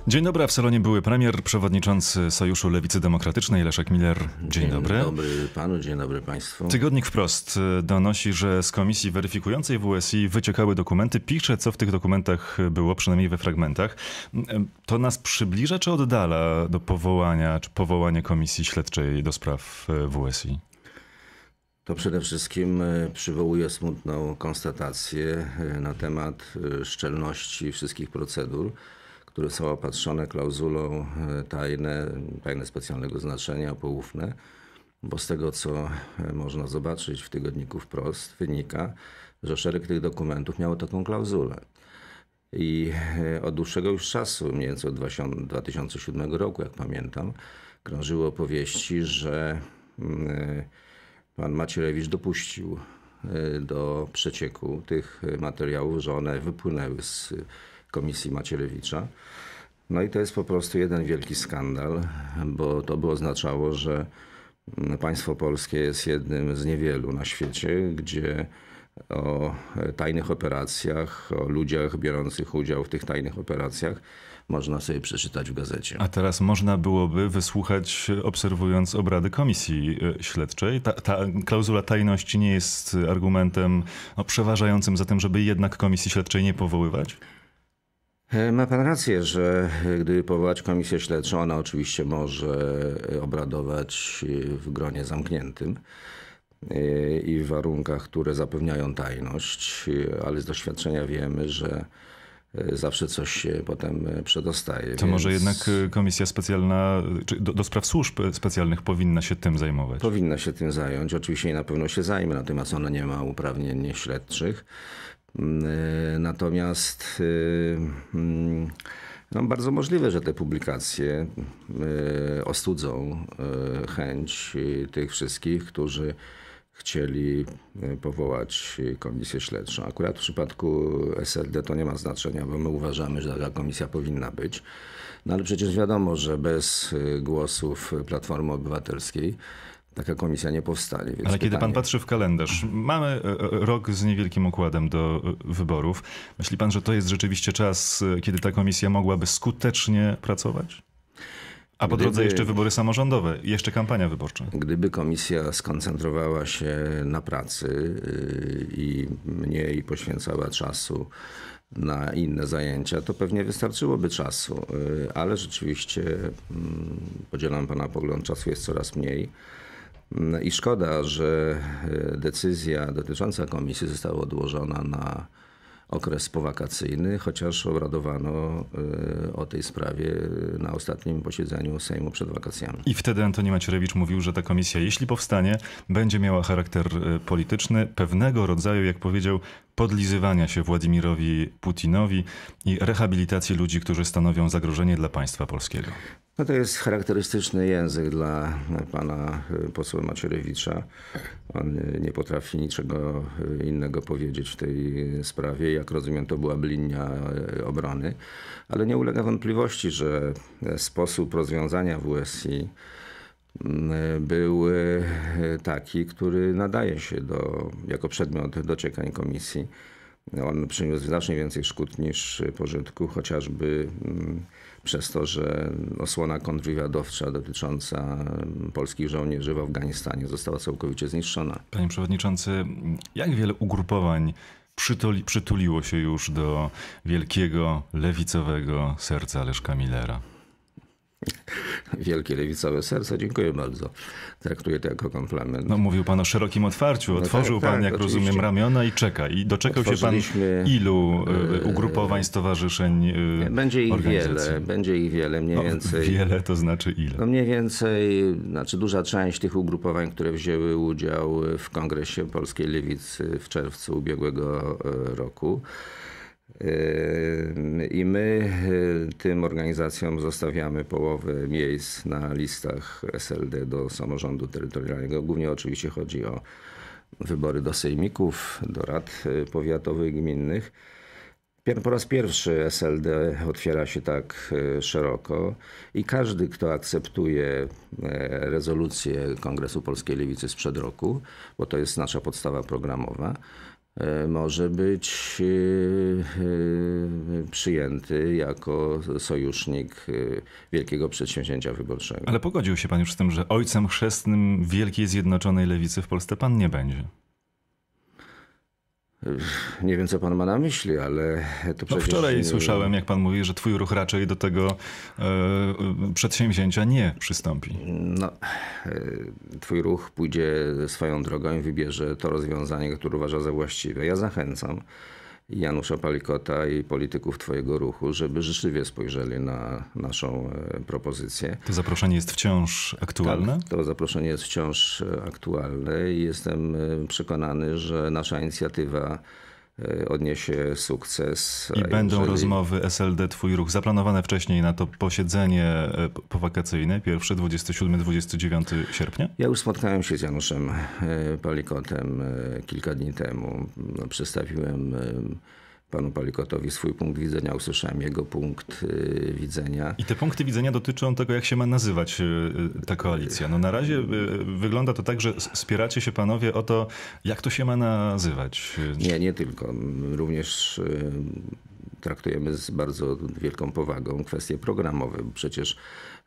Dzień dobry, a w salonie były premier, przewodniczący Sojuszu Lewicy Demokratycznej Leszek Miller. Dzień dobry. Dzień dobry panu, dzień dobry państwu. Tygodnik Wprost donosi, że z komisji weryfikującej WSI wyciekały dokumenty. Pisze, co w tych dokumentach było, przynajmniej we fragmentach. To nas przybliża czy oddala do powołania, czy powołania komisji śledczej do spraw WSI? To przede wszystkim przywołuje smutną konstatację na temat szczelności wszystkich procedur, które są opatrzone klauzulą tajne specjalnego znaczenia, poufne, bo z tego, co można zobaczyć w tygodniku Wprost, wynika, że szereg tych dokumentów miało taką klauzulę. I od dłuższego już czasu, mniej więcej od 2007 roku, jak pamiętam, krążyły opowieści, że pan Macierewicz dopuścił do przecieku tych materiałów, że one wypłynęły z komisji Macierewicza. No i to jest po prostu jeden wielki skandal, bo to by oznaczało, że państwo polskie jest jednym z niewielu na świecie, gdzie o tajnych operacjach, o ludziach biorących udział w tych tajnych operacjach można sobie przeczytać w gazecie. A teraz można byłoby wysłuchać, obserwując obrady komisji śledczej. Ta klauzula tajności nie jest argumentem przeważającym za tym, żeby jednak komisji śledczej nie powoływać? Ma pan rację, że gdyby powołać komisję śledczą, ona oczywiście może obradować w gronie zamkniętym i w warunkach, które zapewniają tajność, ale z doświadczenia wiemy, że zawsze coś się potem przedostaje. To może jednak komisja specjalna do spraw służb specjalnych powinna się tym zajmować? Powinna się tym zająć. Oczywiście na pewno się zajmie, natomiast ona nie ma uprawnień śledczych. Natomiast bardzo możliwe, że te publikacje ostudzą chęć tych wszystkich, którzy chcieli powołać komisję śledczą. Akurat w przypadku SLD to nie ma znaczenia, bo my uważamy, że taka komisja powinna być. No ale przecież wiadomo, że bez głosów Platformy Obywatelskiej taka komisja nie powstanie. Więc ale kiedy pan patrzy w kalendarz, mamy rok z niewielkim układem do wyborów. Myśli pan, że to jest rzeczywiście czas, kiedy ta komisja mogłaby skutecznie pracować? A po drodze jeszcze wybory samorządowe, jeszcze kampania wyborcza. Gdyby komisja skoncentrowała się na pracy i mniej poświęcała czasu na inne zajęcia, to pewnie wystarczyłoby czasu. Ale rzeczywiście, podzielam pana pogląd, czasu jest coraz mniej. I szkoda, że decyzja dotycząca komisji została odłożona na okres powakacyjny, chociaż obradowano o tej sprawie na ostatnim posiedzeniu Sejmu przed wakacjami. I wtedy Antoni Macierewicz mówił, że ta komisja, jeśli powstanie, będzie miała charakter polityczny, pewnego rodzaju, jak powiedział, podlizywania się Władimirowi Putinowi i rehabilitacji ludzi, którzy stanowią zagrożenie dla państwa polskiego. No to jest charakterystyczny język dla pana posła Macierewicza. On nie potrafi niczego innego powiedzieć w tej sprawie. Jak rozumiem, to byłaby linia obrony. Ale nie ulega wątpliwości, że sposób rozwiązania WSI był taki, który nadaje się jako przedmiot dociekań komisji. On przyniósł znacznie więcej szkód niż pożytku, chociażby przez to, że osłona kontrwywiadowcza dotycząca polskich żołnierzy w Afganistanie została całkowicie zniszczona. Panie przewodniczący, jak wiele ugrupowań przytuliło się już do wielkiego, lewicowego serca Leszka Millera? Wielkie lewicowe serce, dziękuję bardzo. Traktuję to jako komplement. No, mówił pan o szerokim otwarciu. Otworzył pan, jak oczywiście, rozumiem, ramiona i czeka. I doczekał się pan ilu ugrupowań, stowarzyszeń, Będzie ich organizacji? Wiele, będzie ich wiele, mniej więcej. Wiele to znaczy ile? No mniej więcej, duża część tych ugrupowań, które wzięły udział w Kongresie Polskiej Lewicy w czerwcu ubiegłego roku. I my tym organizacjom zostawiamy połowę miejsc na listach SLD do samorządu terytorialnego. Głównie oczywiście chodzi o wybory do sejmików, do rad powiatowych, gminnych. Po raz pierwszy SLD otwiera się tak szeroko i każdy, kto akceptuje rezolucję Kongresu Polskiej Lewicy sprzed roku, bo to jest nasza podstawa programowa, może być przyjęty jako sojusznik wielkiego przedsięwzięcia wyborczego. Ale pogodził się pan już z tym, że ojcem chrzestnym Wielkiej Zjednoczonej Lewicy w Polsce pan nie będzie. Nie wiem, co pan ma na myśli, ale to przecież... Wczoraj słyszałem, jak pan mówi, że twój ruch raczej do tego przedsięwzięcia nie przystąpi. No, twój ruch pójdzie swoją drogą i wybierze to rozwiązanie, które uważa za właściwe. Ja zachęcam Janusza Palikota i polityków twojego ruchu, żeby życzliwie spojrzeli na naszą propozycję. To zaproszenie jest wciąż aktualne? Tak, to zaproszenie jest wciąż aktualne i jestem przekonany, że nasza inicjatywa odniesie sukces. I będą rozmowy SLD, twój ruch, zaplanowane wcześniej na to posiedzenie powakacyjne, pierwsze 27-29 sierpnia? Ja już spotkałem się z Januszem Palikotem kilka dni temu. Przedstawiłem panu Palikotowi swój punkt widzenia, usłyszałem jego punkt widzenia. I te punkty widzenia dotyczą tego, jak się ma nazywać ta koalicja. No na razie wygląda to tak, że spieracie się panowie o to, jak to się ma nazywać. Nie tylko. Również traktujemy z bardzo wielką powagą kwestie programowe. Przecież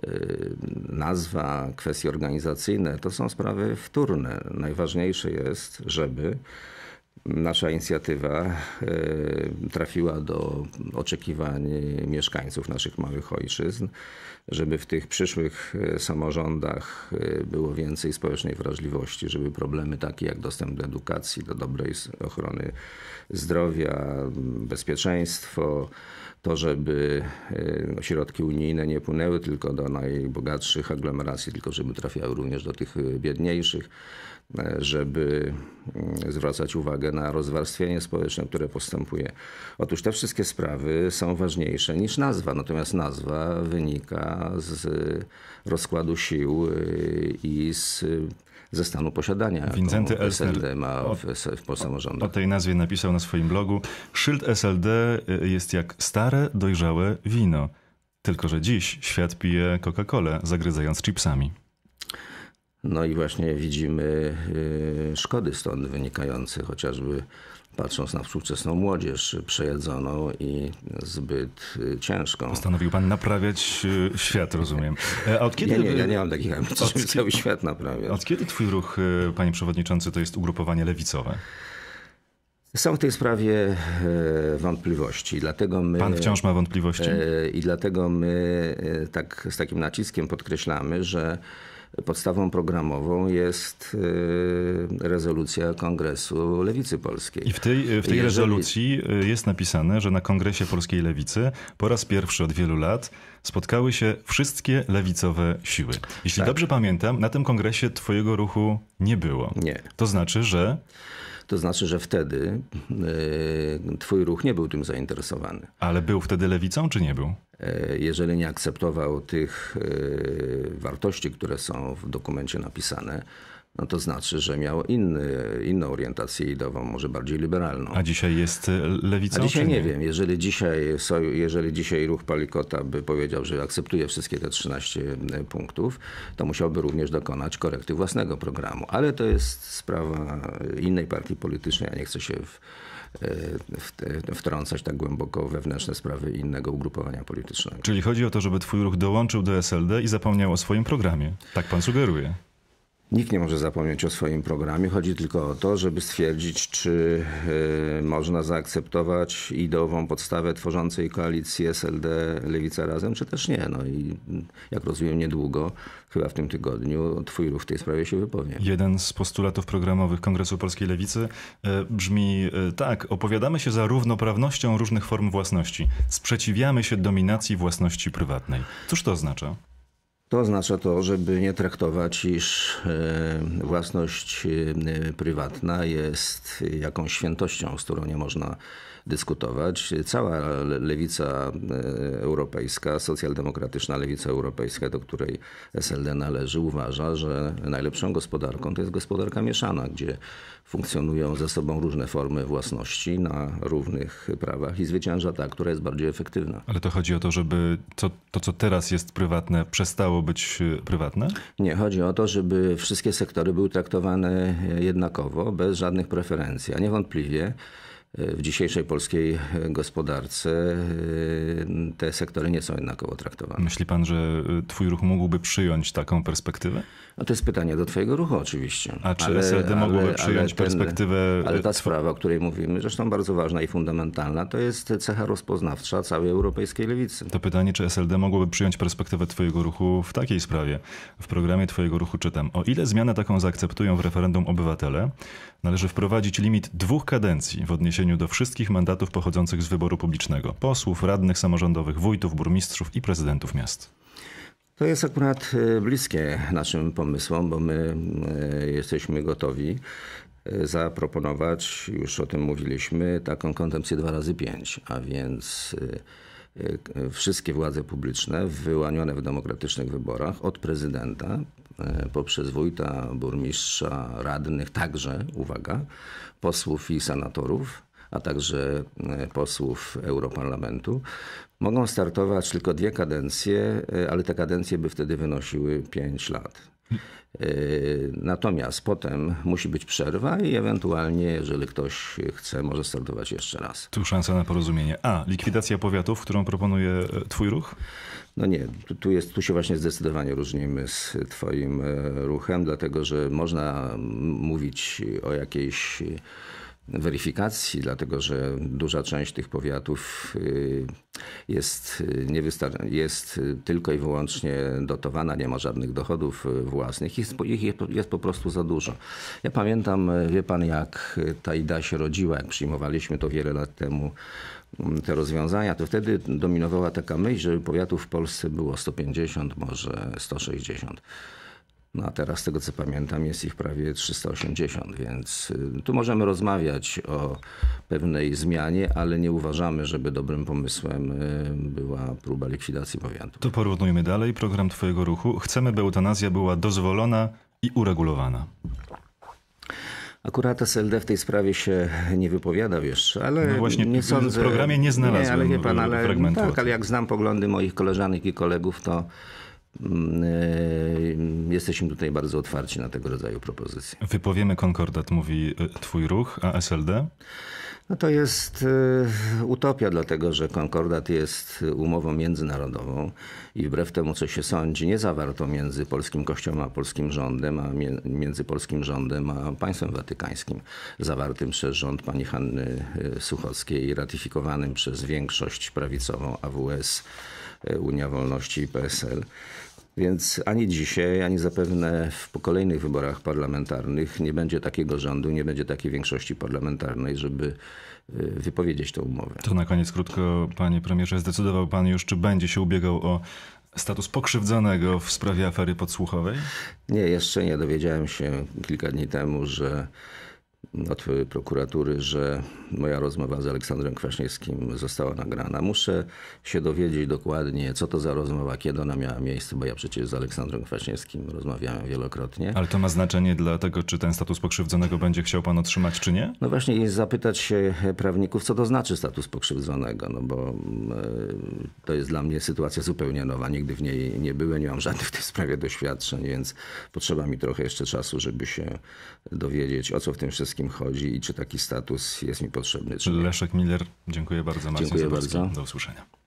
nazwa, kwestie organizacyjne to są sprawy wtórne. Najważniejsze jest, żeby nasza inicjatywa trafiła do oczekiwań mieszkańców naszych małych ojczyzn, żeby w tych przyszłych samorządach było więcej społecznej wrażliwości, żeby problemy takie jak dostęp do edukacji, do dobrej ochrony zdrowia, bezpieczeństwo, to żeby środki unijne nie płynęły tylko do najbogatszych aglomeracji, tylko żeby trafiały również do tych biedniejszych, żeby zwracać uwagę na rozwarstwienie społeczne, które postępuje. Otóż te wszystkie sprawy są ważniejsze niż nazwa, natomiast nazwa wynika z rozkładu sił i ze stanu posiadania, Wincenty SLD ma w samorządach. O tej nazwie napisał na swoim blogu: szyld SLD jest jak stare, dojrzałe wino. Tylko że dziś świat pije Coca-Colę, zagryzając chipsami. No i właśnie widzimy szkody stąd wynikające, chociażby patrząc na współczesną młodzież przejedzoną i zbyt ciężką. Postanowił pan naprawiać świat, rozumiem. A od kiedy... Ja nie mam takich ambicji, żeby cały świat naprawiać. Od kiedy twój ruch, panie przewodniczący, to jest ugrupowanie lewicowe? Są w tej sprawie wątpliwości. Dlatego my, pan wciąż ma wątpliwości? I dlatego my tak z takim naciskiem podkreślamy, że podstawą programową jest rezolucja Kongresu Lewicy Polskiej. I w tej rezolucji jest napisane, że na Kongresie Polskiej Lewicy po raz pierwszy od wielu lat spotkały się wszystkie lewicowe siły. Jeśli dobrze pamiętam, na tym kongresie twojego ruchu nie było. Nie. To znaczy, że... To znaczy, że wtedy twój ruch nie był tym zainteresowany. Ale był wtedy lewicą, czy nie był? Jeżeli nie akceptował tych wartości, które są w dokumencie napisane, no to znaczy, że miał inną orientację ideową, może bardziej liberalną. A dzisiaj jest lewicą? A dzisiaj czy nie wiem. Jeżeli dzisiaj ruch Palikota by powiedział, że akceptuje wszystkie te 13 punktów, to musiałby również dokonać korekty własnego programu. Ale to jest sprawa innej partii politycznej. Ja nie chcę się wtrącać tak głęboko w wewnętrzne sprawy innego ugrupowania politycznego. Czyli chodzi o to, żeby twój ruch dołączył do SLD i zapomniał o swoim programie. Tak pan sugeruje. Nikt nie może zapomnieć o swoim programie. Chodzi tylko o to, żeby stwierdzić, czy można zaakceptować ideową podstawę tworzącej koalicję SLD-Lewica Razem, czy też nie. No i jak rozumiem, niedługo, chyba w tym tygodniu, twój ruch w tej sprawie się wypowie. Jeden z postulatów programowych Kongresu Polskiej Lewicy brzmi tak: opowiadamy się za równoprawnością różnych form własności. Sprzeciwiamy się dominacji własności prywatnej. Cóż to oznacza? To oznacza to, żeby nie traktować, iż własność prywatna jest jakąś świętością, z którą nie można dyskutować. Cała lewica europejska, socjaldemokratyczna lewica europejska, do której SLD należy, uważa, że najlepszą gospodarką to jest gospodarka mieszana, gdzie funkcjonują ze sobą różne formy własności na równych prawach i zwycięża ta, która jest bardziej efektywna. Ale to chodzi o to, żeby to, co teraz jest prywatne, przestało być prywatne? Nie, chodzi o to, żeby wszystkie sektory były traktowane jednakowo, bez żadnych preferencji. A niewątpliwie w dzisiejszej polskiej gospodarce te sektory nie są jednakowo traktowane. Myśli pan, że twój ruch mógłby przyjąć taką perspektywę? No to jest pytanie do twojego ruchu oczywiście. A czy SLD mogłoby przyjąć perspektywę... Ale ta sprawa, o której mówimy, zresztą bardzo ważna i fundamentalna, to jest cecha rozpoznawcza całej europejskiej lewicy. To pytanie, czy SLD mogłoby przyjąć perspektywę twojego ruchu w takiej sprawie. W programie twojego ruchu czytam: o ile zmianę taką zaakceptują w referendum obywatele, należy wprowadzić limit 2 kadencji w odniesieniu do wszystkich mandatów pochodzących z wyboru publicznego. Posłów, radnych samorządowych, wójtów, burmistrzów i prezydentów miast. To jest akurat bliskie naszym pomysłom, bo my jesteśmy gotowi zaproponować, już o tym mówiliśmy, taką koncepcję 2x5, a więc wszystkie władze publiczne wyłanione w demokratycznych wyborach od prezydenta poprzez wójta, burmistrza, radnych, także, uwaga, posłów i senatorów, a także posłów Europarlamentu, mogą startować tylko 2 kadencje, ale te kadencje by wtedy wynosiły 5 lat. Natomiast potem musi być przerwa i ewentualnie, jeżeli ktoś chce, może startować jeszcze raz. Tu szansa na porozumienie. A, likwidacja powiatów, którą proponuje twój ruch? No nie, tu się właśnie zdecydowanie różnimy z twoim ruchem, dlatego że można mówić o jakiejś weryfikacji, dlatego że duża część tych powiatów jest tylko i wyłącznie dotowana, nie ma żadnych dochodów własnych. Ich jest po prostu za dużo. Ja pamiętam, wie pan, jak ta idea się rodziła, jak przyjmowaliśmy to wiele lat temu, te rozwiązania, to wtedy dominowała taka myśl, że powiatów w Polsce było 150, może 160. No a teraz, z tego co pamiętam, jest ich prawie 380, więc tu możemy rozmawiać o pewnej zmianie, ale nie uważamy, żeby dobrym pomysłem była próba likwidacji powiatu. To porównujmy dalej program twojego ruchu. Chcemy, by eutanazja była dozwolona i uregulowana. Akurat SLD w tej sprawie się nie wypowiadał jeszcze, ale no właśnie, nie sądzę... W programie nie znalazłem ale wie pan, fragmentu. Tak, ale jak znam poglądy moich koleżanek i kolegów, to jesteśmy tutaj bardzo otwarci na tego rodzaju propozycje. Wypowiemy konkordat, mówi twój ruch, a SLD? No to jest utopia, dlatego że konkordat jest umową międzynarodową i wbrew temu, co się sądzi, nie zawarto między polskim Kościołem a polskim rządem, a między polskim rządem a państwem watykańskim, zawartym przez rząd pani Hanny Suchockiej i ratyfikowanym przez większość prawicową AWS, Unia Wolności i PSL. Więc ani dzisiaj, ani zapewne w kolejnych wyborach parlamentarnych nie będzie takiego rządu, nie będzie takiej większości parlamentarnej, żeby wypowiedzieć tę umowę. To na koniec krótko, panie premierze, zdecydował pan już, czy będzie się ubiegał o status pokrzywdzonego w sprawie afery podsłuchowej? Nie, jeszcze nie. Dowiedziałem się kilka dni temu, od prokuratury, że moja rozmowa z Aleksandrem Kwaśniewskim została nagrana. Muszę się dowiedzieć dokładnie, co to za rozmowa, kiedy ona miała miejsce, bo ja przecież z Aleksandrem Kwaśniewskim rozmawiałem wielokrotnie. Ale to ma znaczenie dla tego, czy ten status pokrzywdzonego będzie chciał pan otrzymać, czy nie? No właśnie, jest zapytać się prawników, co to znaczy status pokrzywdzonego, no bo to jest dla mnie sytuacja zupełnie nowa. Nigdy w niej nie byłem, nie mam żadnych w tej sprawie doświadczeń, więc potrzeba mi trochę jeszcze czasu, żeby się dowiedzieć, o co w tym wszystkim chodzi i czy taki status jest mi potrzebny, czy nie. Leszek Miller, dziękuję bardzo. Marcin Dziękuję Zaborski. bardzo. Do usłyszenia.